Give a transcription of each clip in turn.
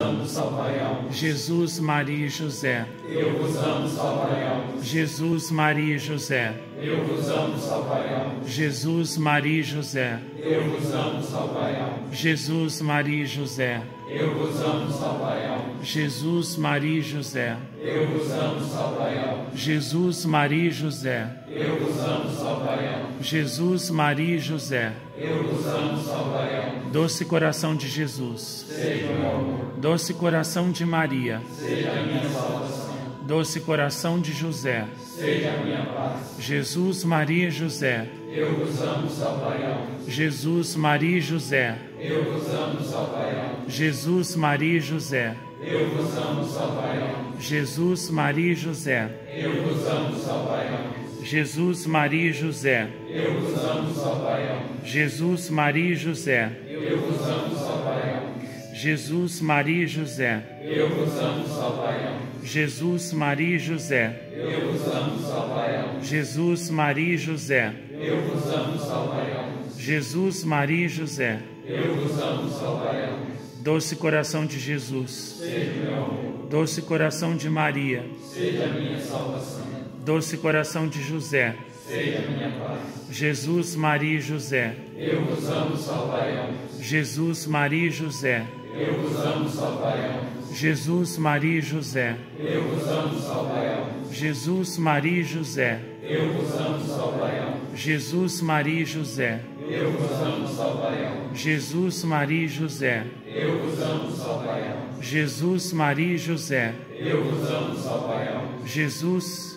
amo, salvai-a. Jesus, Maria e José. Eu vos amo, salvai-a. Jesus, Maria e José. Eu vos amo, salvai-a. Jesus, Maria e José. Eu vos amo, salvai-a. Jesus, Maria e José. Eu vos amo, salvai-a. Jesus, Maria e José. Eu vos amo, salvai-a. Jesus, Maria e José. Eu vos amo, salvai-a. Jesus, Maria e José. Eu vos amo, salvai-a. Doce coração de Jesus. Seja o meu amor. Doce coração de Maria. Seja a minha salvação. Doce coração de José. Seja a minha paz. Jesus, Maria e José. Eu vos amo, salvai-a. Jesus, Maria e José. Eu vos amo, salvai-a. Jesus, Maria e José. Eu vos amo, salvai-a. Jesus, Maria e José. Eu vos amo, salvai-a. Jesus, Maria e José. Eu vos amo, salvai-a. Jesus, Maria e José. Eu vos amo, salvai-a. Jesus, Maria e José. Eu vos amo, salvai-a. Jesus, Maria e José. Eu vos amo, salvai-a. Jesus, Maria e José. Eu vos amo, salvai-a. Jesus, Maria e José. Eu vos amo, salvai-a. Doce coração de Jesus. Seja o meu amor. Doce coração de Maria. Seja a minha salvação. Doce coração de José. Seja a minha paz. Jesus, Maria e José. Eu vos amo, salvai-a. Jesus, Maria e José. Eu vos amo, salvai-a. Jesus, Maria e José. Eu vos amo, salvai-a. Jesus, Maria e José. Eu vos amo, salvai-a. Jesus, Maria e José. Eu vos amo, salvai-a. Jesus, Maria e José. Eu vos amo, salvai-a. Jesus, Maria e José. Eu vos amo, salvai-a. Jesus.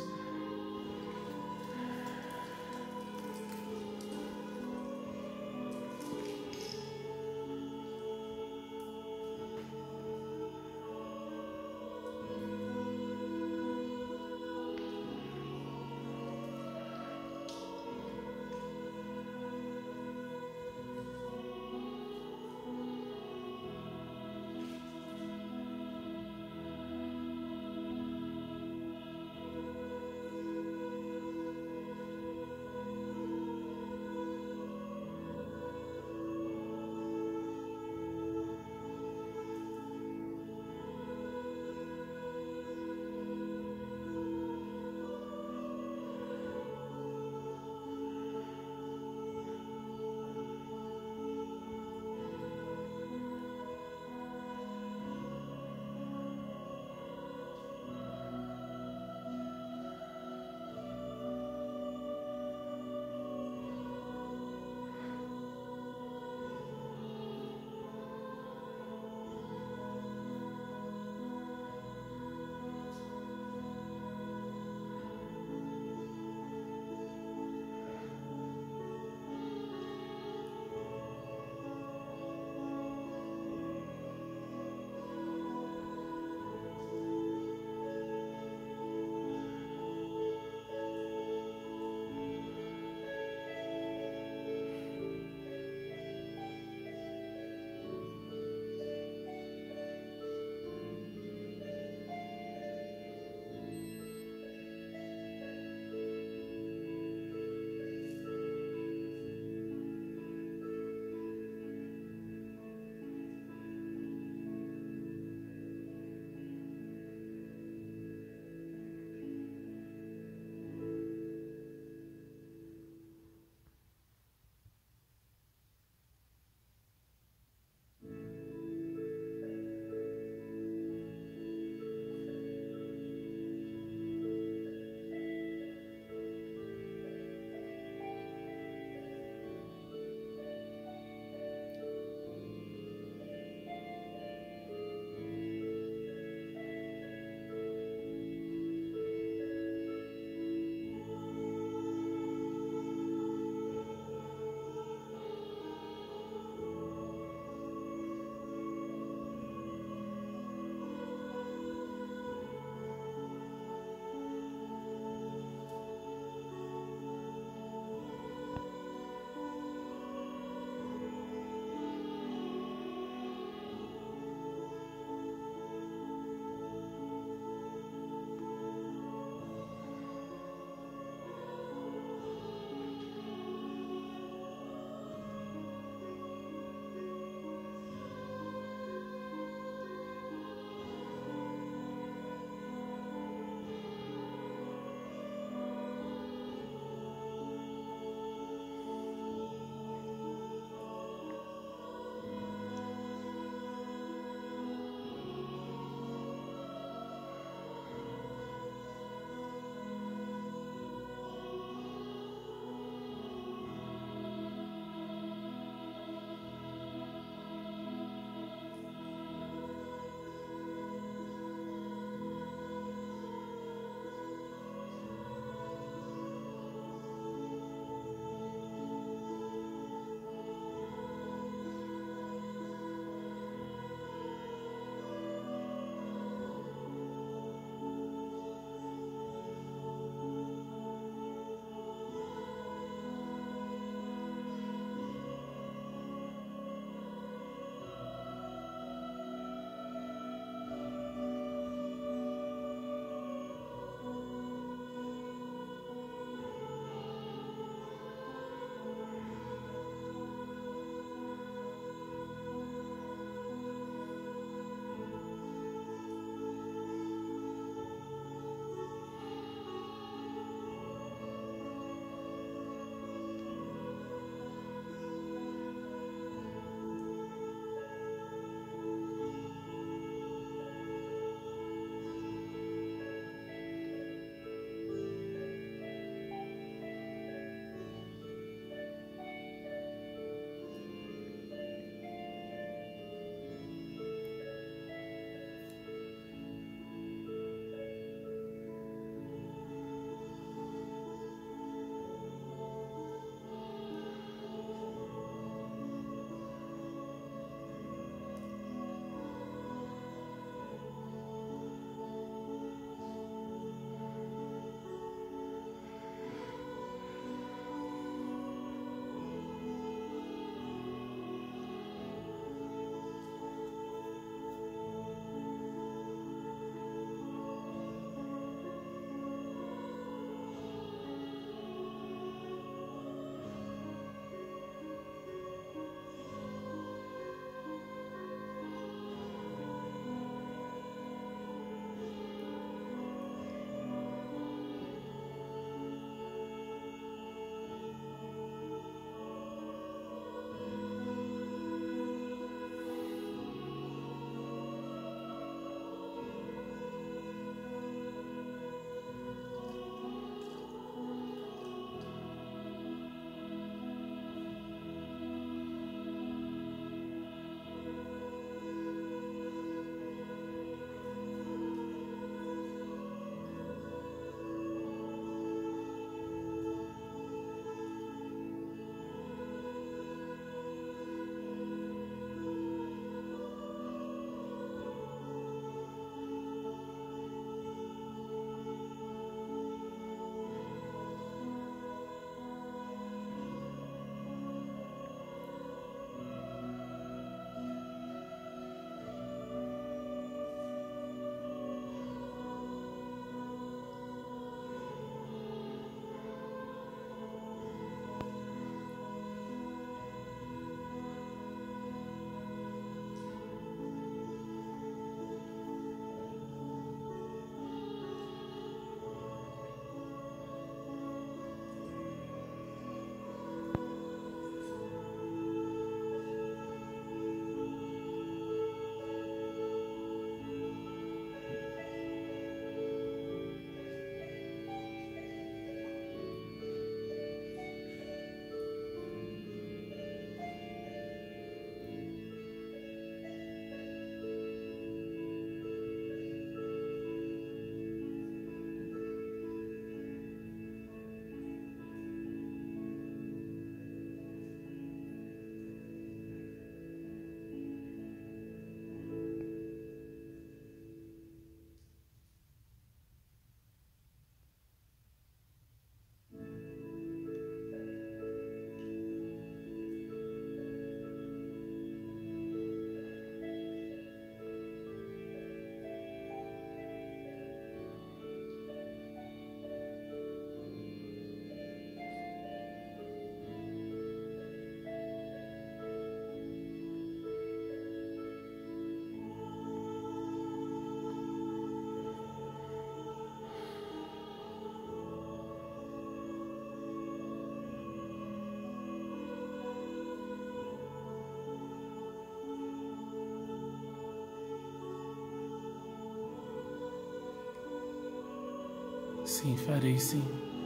Sim, farei sim.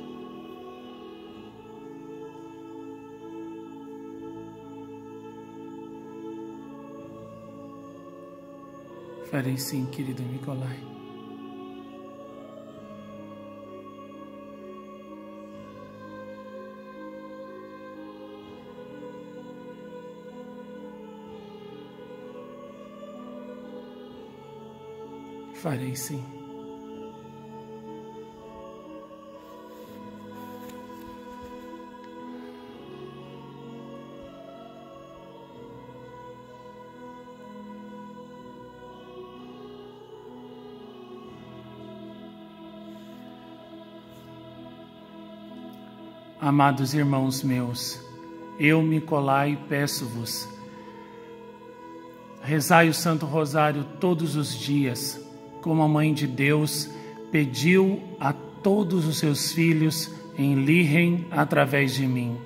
Farei sim, querido Nicolai. Farei sim. Amados irmãos meus, eu, Nicolai, peço-vos, rezai o Santo Rosário todos os dias, como a Mãe de Deus pediu a todos os seus filhos em Lihem através de mim.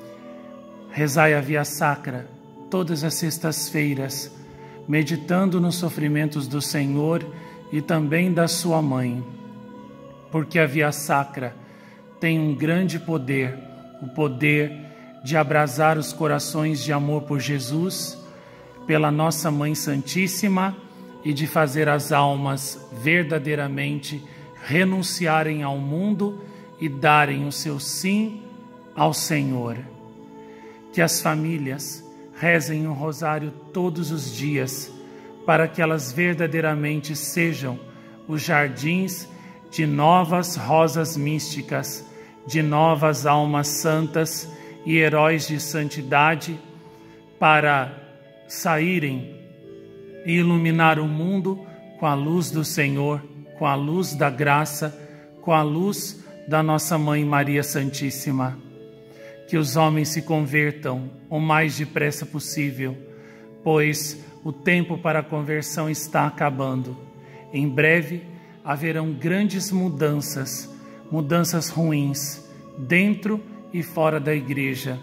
Rezai a Via Sacra todas as sextas-feiras, meditando nos sofrimentos do Senhor e também da sua Mãe, porque a Via Sacra tem um grande poder, o poder de abrasar os corações de amor por Jesus, pela nossa Mãe Santíssima e de fazer as almas verdadeiramente renunciarem ao mundo e darem o seu sim ao Senhor. Que as famílias rezem o rosário todos os dias, para que elas verdadeiramente sejam os jardins de novas rosas místicas, de novas almas santas e heróis de santidade, para saírem e iluminar o mundo com a luz do Senhor, com a luz da graça, com a luz da nossa Mãe Maria Santíssima. Que os homens se convertam o mais depressa possível, pois o tempo para a conversão está acabando. Em breve haverão grandes mudanças, mudanças ruins, dentro e fora da igreja.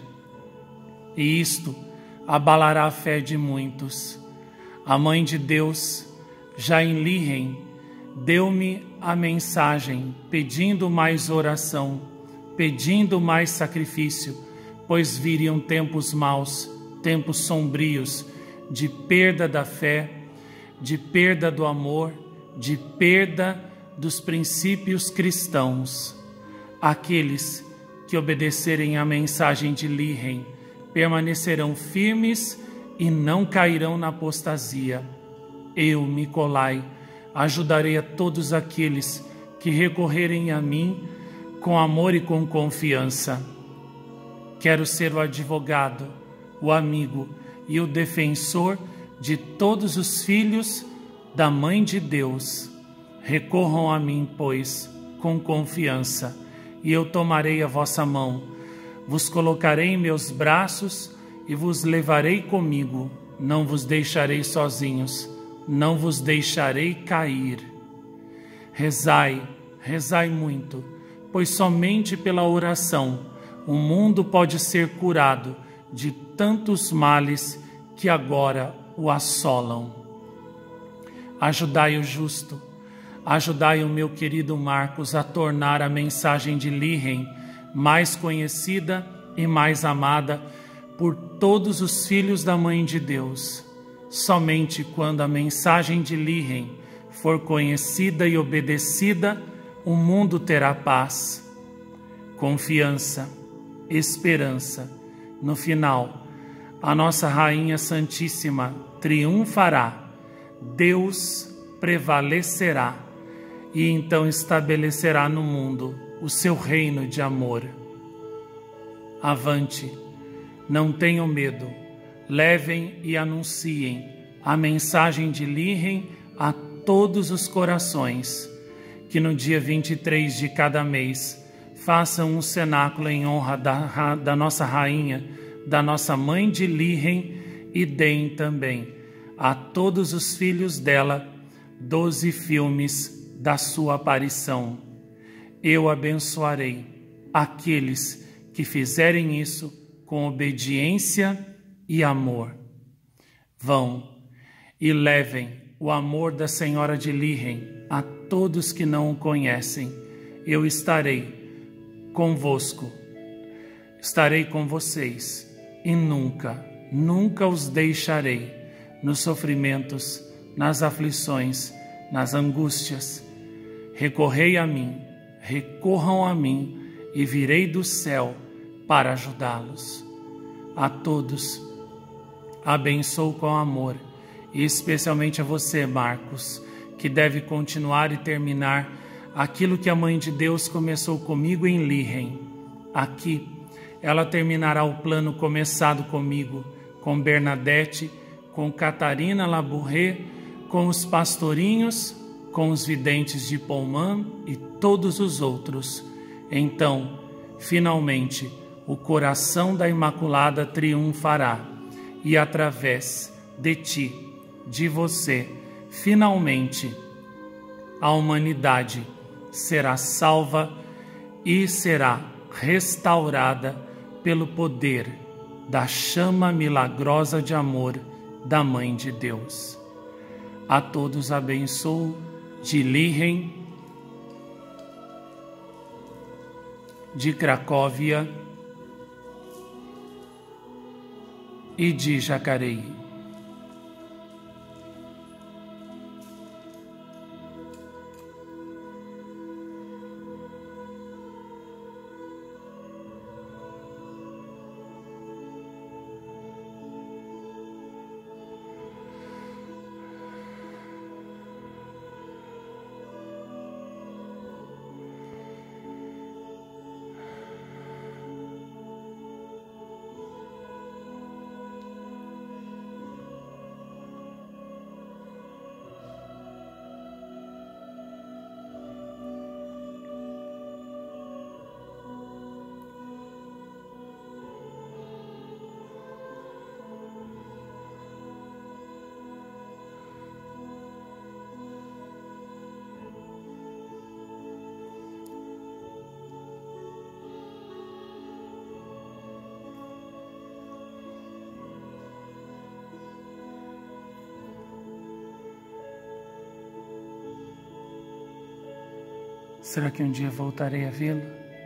E isto abalará a fé de muitos. A Mãe de Deus, já em Lihem, deu-me a mensagem pedindo mais oração, pedindo mais sacrifício, pois viriam tempos maus, tempos sombrios, de perda da fé, de perda do amor, de perda dos princípios cristãos. Aqueles que obedecerem à mensagem de Lihem permanecerão firmes e não cairão na apostasia. Eu, Nicolai, ajudarei a todos aqueles que recorrerem a mim com amor e com confiança. Quero ser o advogado, o amigo e o defensor de todos os filhos da Mãe de Deus. Recorram a mim, pois, com confiança, e eu tomarei a vossa mão, vos colocarei em meus braços e vos levarei comigo. Não vos deixarei sozinhos, não vos deixarei cair. Rezai, rezai muito, pois somente pela oração o mundo pode ser curado de tantos males que agora o assolam. Ajudai o justo, ajudai o meu querido Marcos a tornar a mensagem de Lihem mais conhecida e mais amada por todos os filhos da Mãe de Deus. Somente quando a mensagem de Lihem for conhecida e obedecida, o mundo terá paz, confiança, esperança. No final, a nossa Rainha Santíssima triunfará, Deus prevalecerá e então estabelecerá no mundo o seu reino de amor. Avante, não tenham medo, levem e anunciem a mensagem de Lihem a todos os corações, que no dia 23 de cada mês façam um cenáculo em honra da nossa Rainha, da nossa Mãe de Lihem, e deem também a todos os filhos dela 12 filmes da sua aparição. Eu abençoarei aqueles que fizerem isso com obediência e amor. Vão e levem o amor da Senhora de Lihem a todos que não o conhecem, eu estarei convosco, estarei com vocês e nunca, nunca os deixarei nos sofrimentos, nas aflições, nas angústias. Recorrei a mim, recorram a mim e virei do céu para ajudá-los. A todos abençoo com amor, e especialmente a você, Marcos, que deve continuar e terminar aquilo que a Mãe de Deus começou comigo em Lihem. Aqui, ela terminará o plano começado comigo, com Bernadette, com Catarina Labourré, com os pastorinhos, com os videntes de Poumam e todos os outros. Então, finalmente, o coração da Imaculada triunfará, e através de ti, de você, finalmente, a humanidade será salva e será restaurada pelo poder da chama milagrosa de amor da Mãe de Deus. A todos abençoo de Lihem, de Cracóvia e de Jacareí. Será que um dia voltarei a vê-lo?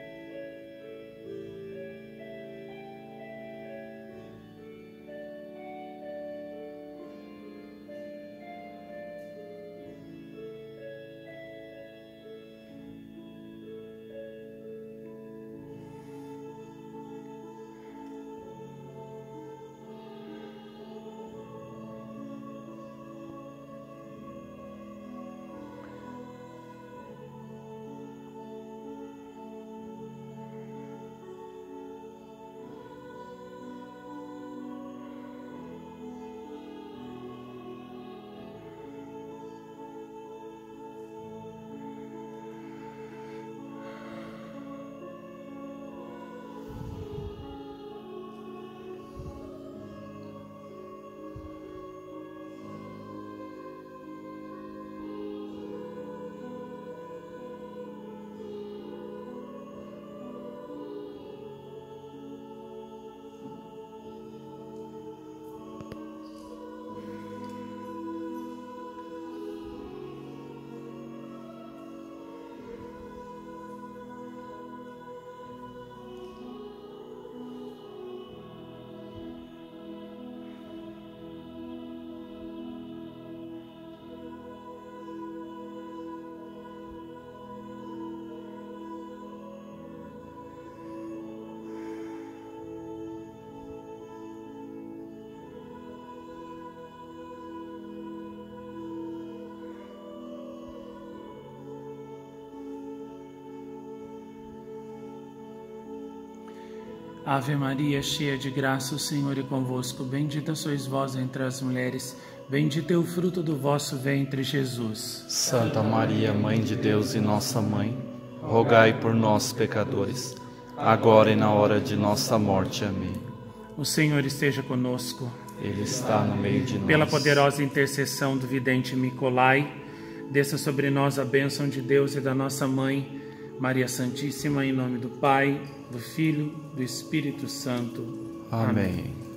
Ave Maria, cheia de graça, o Senhor é convosco. Bendita sois vós entre as mulheres, bendito é o fruto do vosso ventre, Jesus. Santa Maria, Mãe de Deus e nossa Mãe, rogai por nós, pecadores, agora e na hora de nossa morte. Amém. O Senhor esteja conosco. Ele está no meio de nós. Pela poderosa intercessão do vidente Nicolai, desça sobre nós a bênção de Deus e da nossa Mãe, Maria Santíssima, em nome do Pai, do Filho, do Espírito Santo. Amém.